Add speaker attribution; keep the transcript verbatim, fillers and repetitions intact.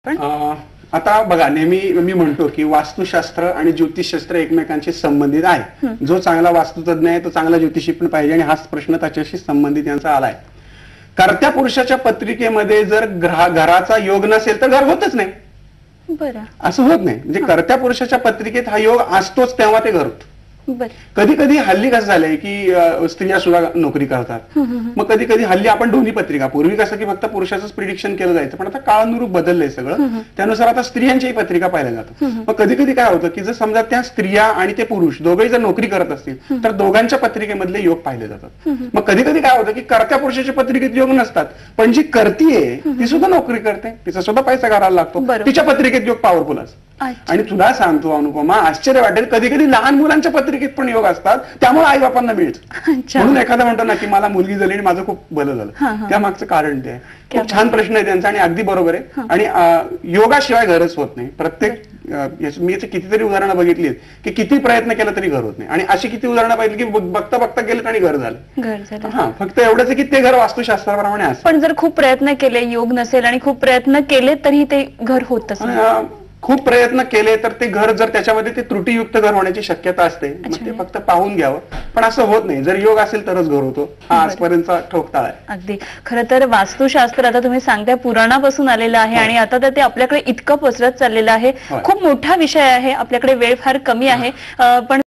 Speaker 1: पण
Speaker 2: अं, आता बघा, नेहमी मी म्हणतो की वास्तुशास्त्र आणि ज्योतिषशास्त्र एकमेकांशी संबंधित आहे. जो चांगला वास्तुतज्ञ आहे तो चांगला ज्योतिषी पण पाहिजे, आणि हाच प्रश्न त्याच्याशी संबंधित यांचा आलाय. कर्त्या पुरुषाच्या पत्रिकेमध्ये जर ग्रह घराचा योग नसेल तर घर होतच नाही.
Speaker 1: बरं,
Speaker 2: असं होत नाही. म्हणजे कर्त्या पुरुषाच्या पत्रिकेत हा योग असतोच तेव्हा ते घर होतं.
Speaker 1: बरं.
Speaker 2: कधी कधी हल्ली कसं झालंय की अं, स्त्रिया सुद्धा नोकरी करतात. मग कधी कधी हल्ली आपण दोन्ही पत्रिका, पूर्वी कसं की फक्त पुरुषाचंच प्रिडिक्शन केलं जायचं, पण आता काळानुरूप बदललंय सगळं. त्यानुसार आता स्त्रियांच्याही पत्रिका पाहिल्या जातात. मग कधी कधी काय होतं की जर समजा त्या स्त्रिया आणि ते पुरुष दोघेही जर नोकरी करत असतील तर दोघांच्या पत्रिकेमधले योग पाहिले जातात. मग कधी कधी काय होतं की कर्त्या पुरुषाच्या पत्रिकेत योग नसतात, पण जी करती आहे ती सुद्धा नोकरी करते, तिचा सुद्धा पैसा घालायला लागतो, तिच्या पत्रिकेत योग पॉवरफुल असतो. आणि तुला सांगतो अनुपमा, आश्चर्य वाटेल, कधी कधी लहान मुलांच्या पत्रिकेत पण योग असतात, त्यामुळे आई बापांना मिळतं. म्हणून एखादा म्हणतो ना की मला मुलगी झाली आणि माझं खूप भलं झालं, त्या मागचं कारण ते आहे. खूप छान प्रश्न आहे त्यांचा आणि अगदी बरोबर आहे. आणि योगाशिवाय घरच होत नाही. प्रत्येक मी याची कितीतरी उदाहरणं बघितली आहेत की किती प्रयत्न केला तरी घर होत नाही, आणि अशी किती उदाहरणं पाहिली की बघता बघता गेलं आणि घर झालं.
Speaker 1: घर झालं.
Speaker 2: हा, फक्त एवढंच आहे की ते घर वास्तुशास्त्राप्रमाणे असतं.
Speaker 1: पण जर खूप प्रयत्न केले, योग नसेल आणि खूप प्रयत्न केले तरी ते घर होतच नाही.
Speaker 2: खूप प्रयत्न केले तर ते घर, जर त्याच्यामध्ये ते त्रुटीयुक्त घर होण्याची शक्यता असते, मग ते फक्त पाहून घ्यावं. पण असं होत नाही. जर योग असेल तरच घर होतो, हा आजपर्यंतचा ठोकताळ आहे.
Speaker 1: अगदी. खरं तर वास्तुशास्त्र आता तुम्ही सांगताय पुराणापासून आलेलं आहे, आणि आता तर ते आपल्याकडे इतकं पसरत चाललेलं आहे. खूप मोठा विषय आहे, आपल्याकडे वेळ फार कमी आहे, पण